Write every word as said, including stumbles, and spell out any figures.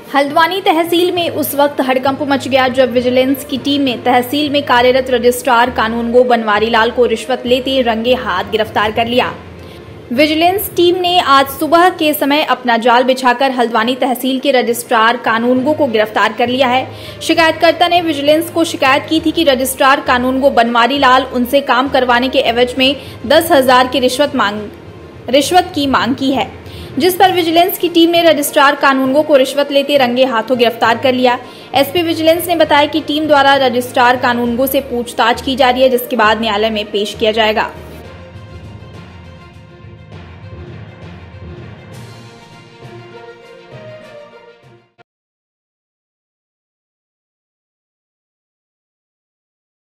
हल्द्वानी तहसील में उस वक्त हड़कंप मच गया जब विजिलेंस की टीम ने तहसील में कार्यरत रजिस्ट्रार कानूनगो बनवारी लाल को रिश्वत लेते रंगे हाथ गिरफ्तार कर लिया। विजिलेंस टीम ने आज सुबह के समय अपना जाल बिछाकर हल्द्वानी तहसील के रजिस्ट्रार कानूनगो को गिरफ्तार कर लिया है। शिकायतकर्ता ने विजिलेंस को शिकायत की थी कि रजिस्ट्रार कानूनगो बनवारी लाल उनसे काम करवाने के एवज में दस हजार की रिश्वत मांग रिश्वत की मांग की है, जिस पर विजिलेंस की टीम ने रजिस्ट्रार कानूनगो को रिश्वत लेते रंगे हाथों गिरफ्तार कर लिया। एसपी विजिलेंस ने बताया कि टीम द्वारा रजिस्ट्रार कानूनगो से पूछताछ की जा रही है, जिसके बाद न्यायालय में पेश किया जाएगा।